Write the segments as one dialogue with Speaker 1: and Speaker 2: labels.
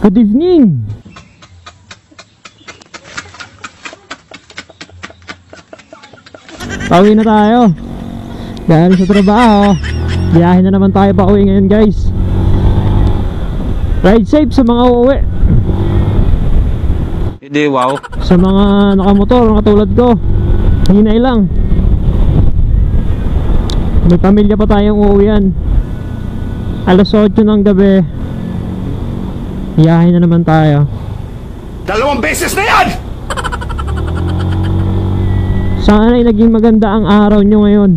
Speaker 1: Good evening! Pauwi na tayo. Galing sa trabaho. Biyahe na naman tayo pauwi ngayon, guys. Ride safe sa mga uuwi.
Speaker 2: Hindi, wow.
Speaker 1: Sa mga nakamotor, katulad ko, hinay lang. May pamilya pa tayong uuwian. Alas 8 ng gabi. Biyahe na naman tayo.
Speaker 3: 2 beses na yan!
Speaker 1: Sana ay naging maganda ang araw nyo ngayon.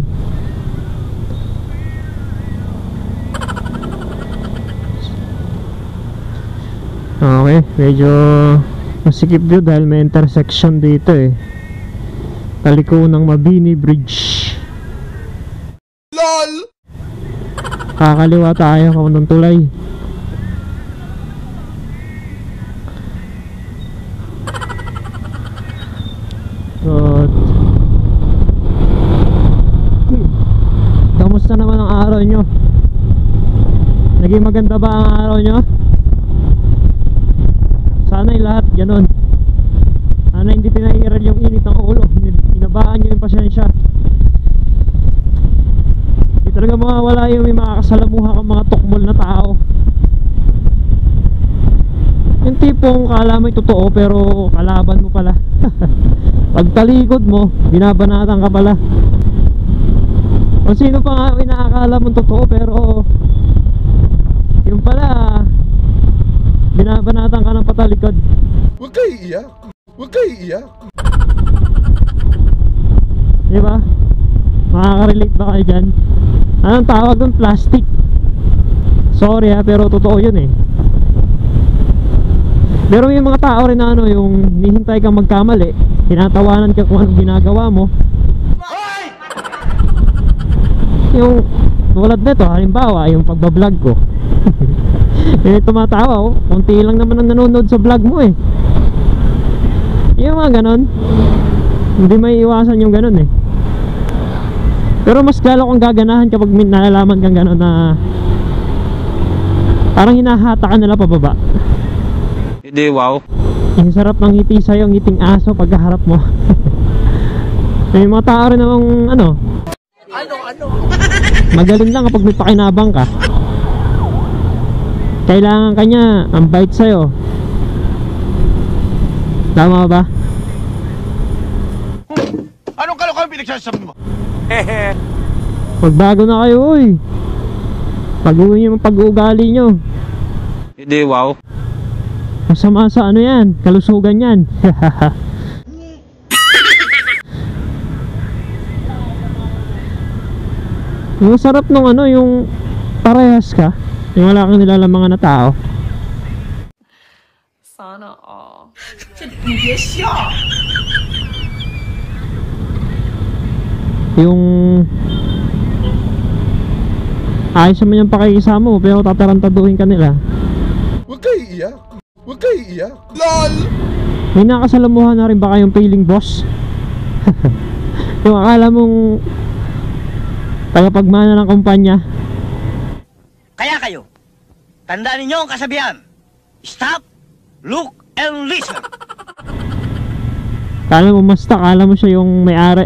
Speaker 1: Okay, medyo masikip yun dahil may intersection dito eh. Taliko ng Mabini Bridge.
Speaker 3: LOL!
Speaker 1: Kakaliwa tayo kaunang tulay. Kamusta naman ang araw nyo? Naging maganda ba ang araw nyo? Sana'y lahat ganun. Sana hindi pinairal yung init ng ulo. Hinabaan nyo yung pasyensya. Hindi talaga mawawala yung may makakasalamuha kang mga tukmol na tao. Yung tipong kala mo'y totoo pero kalaban mo pala. Pagtalikod mo, binabanatan ka pala. Kung sino pa nga inaakala mong totoo pero yung pala binabanatan ka ng patalikod.
Speaker 3: Huwag kayo iiyak. Huwag kayo iiyak.
Speaker 1: Diba? Makaka-relate ba kayo dyan? Anong tawag doon? Plastic. Sorry ha, pero totoo yun eh. Pero may mga tao rin na ano, yung nihintay kang magkamali, tinatawanan ka kung anong ginagawa mo. Yung tulad nito, halimbawa, yung pagbablog ko. Yung tumatawa oh, konti lang naman ang nanonood sa vlog mo eh. Yung mga ganon, hindi may iwasan yung ganon eh. Pero mas lalo kang gaganahan kapag nalalaman kang ganon na parang hinahata ka nila pababa.
Speaker 2: Hindi, wow.
Speaker 1: Yung sarap ng ngiti sa'yo, ngiting aso pagkaharap mo. May mga tao rin namang ano, magaling lang kapag may pakinabang ka. Kailangan kanya ang bite sa'yo. Tama ba?
Speaker 3: Anong kalokohan pinagsasabi mo?
Speaker 1: Magbago na kayo uy. Pag-uwi nyo, pag-uugali nyo.
Speaker 2: Hindi, wow.
Speaker 1: Masama sa ano yan, kalusugan yan. Yung sarap nung ano, yung parehas ka, yung wala kang nilalamangan na tao.
Speaker 4: Sana all.
Speaker 1: Yung ayos naman yung pakikisama mo pero tatarantaduhin ka nila.
Speaker 3: Huwag kayo iiyak. Huwag kayo iiyak. LOL!
Speaker 1: May nakasalamuhan na rin ba kayong feeling boss? Yung akala mong tagapagmana ng kumpanya.
Speaker 5: Kaya kayo, tandaan ninyo ang kasabihan. Stop, look, and listen.
Speaker 1: Kala mo masta, kala mo siya yung may-ari.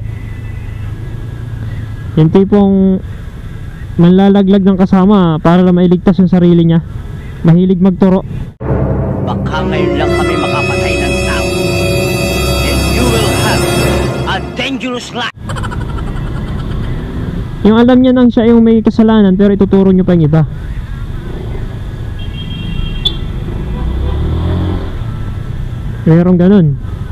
Speaker 1: Yung tipong manlalaglag ng kasama para lang mailigtas yung sarili niya. Mahilig magturo.
Speaker 5: Baka ngayon lang kami makapatay ng tao. And you will have a dangerous life.
Speaker 1: Yung alam niya nang siya yung may kasalanan pero ituturo niyo pa yung iba. Merong ganun.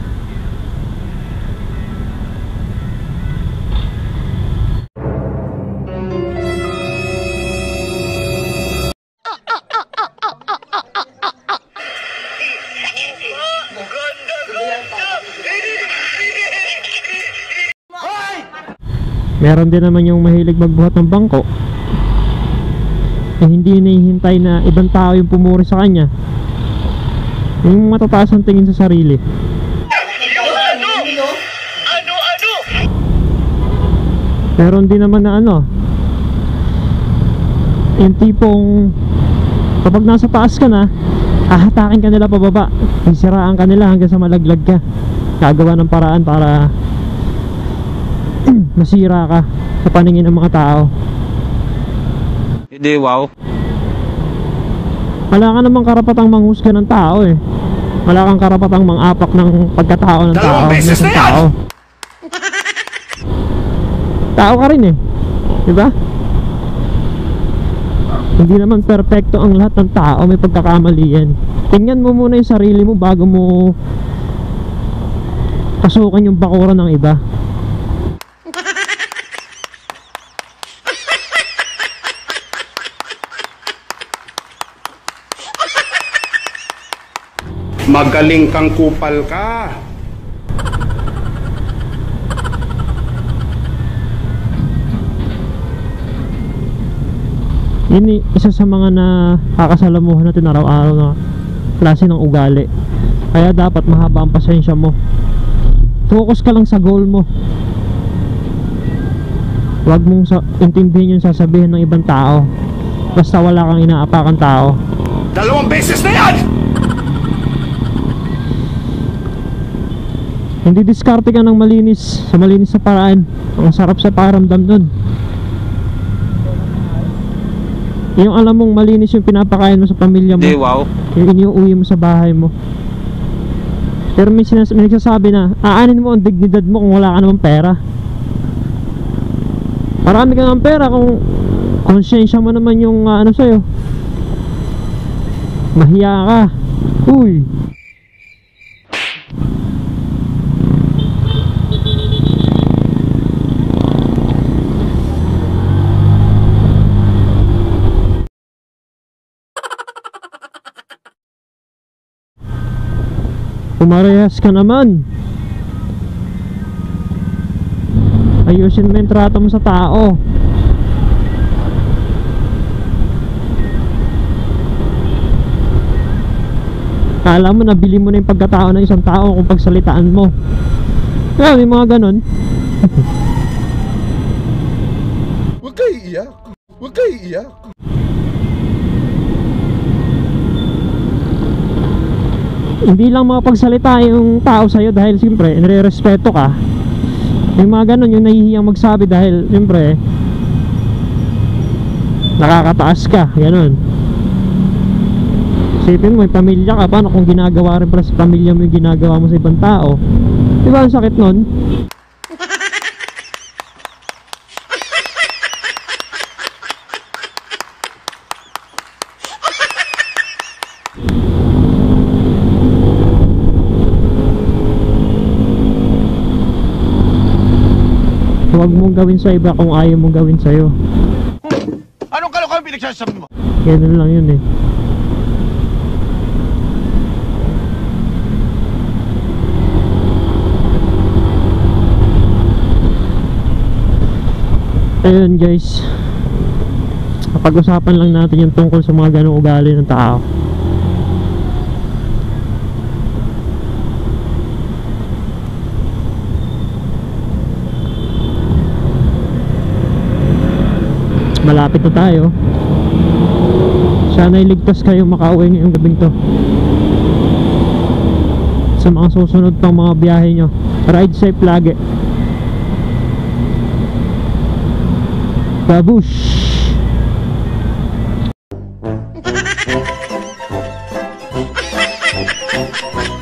Speaker 1: Meron din naman yung mahilig magbuhat ng bangko eh, hindi nahihintay na ibang tao yung pumuri sa kanya. Yung matataas ang tingin sa sarili. Meron din naman na ano, yung tipong kapag nasa taas ka na, ahatakin ka nila pababa, sisiraan ka nila hanggang sa malaglag ka. Gagawa ng paraan para masira ka sa paningin ng mga tao.
Speaker 2: Hindi, wow.
Speaker 1: Wala ka namang karapatang manghusga ng tao eh. Wala kang karapatang mangapak ng pagkatao ng tao. Ng tao. Tao ka rin eh, diba? Hindi naman perfecto ang lahat ng tao, may pagkakamali yan. Tingnan mo muna yung sarili mo bago mo pasukan yung bakuran ng iba.
Speaker 4: Magaling kang kupal ka.
Speaker 1: Yun isa sa mga nakakasalamuhan natin araw-araw na klase ng ugali. Kaya dapat mahaba ang pasensya mo. Focus ka lang sa goal mo. Huwag mong intindihin yung sasabihin ng ibang tao. Basta wala kang inaapakan tao.
Speaker 4: 2 beses na yan!
Speaker 1: Hindi diskarte ka ng malinis, sa malinis na paraan. Ang sarap sa pakiramdam nun. Yung alam mong malinis yung pinapakain mo sa pamilya mo,
Speaker 2: Hindi, wow.
Speaker 1: yung iniuwi mo sa bahay mo. Pero may nagsasabi na aanin mo ang dignidad mo kung wala ka namang pera. Marami ka ng pera kung konsyensya mo naman yung ano sa'yo. Mahiya ka. Uy. Pumarehas ka naman. Ayusin mo yung trato mo sa tao. Kala mo nabili mo na yung pagkatao ng isang tao kung pagsalitaan mo. Kaya may mga ganon.
Speaker 3: Huwag kayo iiyak. Huwag kayo iiyak.
Speaker 1: Hindi lang makapagsalita yung tao sa'yo dahil siyempre nire-respeto ka. Yung mga ganon, yung nahihiyang magsabi dahil siyempre nakakataas ka, ganon. Isipin mo, may pamilya ka, paano kung ginagawa rin para sa pamilya mo yung ginagawa mo sa ibang tao? Diba ang sakit nun? Huwag mong gawin sa iba kung ayaw mong gawin sa'yo.
Speaker 4: Anong kalokohan pinagsasabi mo?
Speaker 1: Ganun lang yun eh. Ayun guys, pag-usapan lang natin yung tungkol sa mga ganong ugali ng tao. Malapit na tayo. Sana iligtas kayo makauwi ngayong gabing to. Sa mga susunod pang mga biyahe nyo, ride safe lagi. Babush!